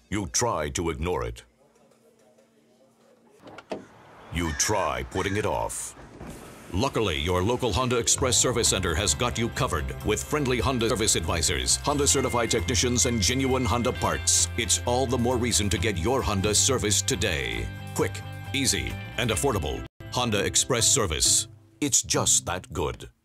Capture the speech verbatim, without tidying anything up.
You try to ignore it. You try putting it off. Luckily, your local Honda Express Service Center has got you covered with friendly Honda service advisors, Honda certified technicians, and genuine Honda parts. It's all the more reason to get your Honda serviced today. Quick, easy, and affordable. Honda Express Service. It's just that good.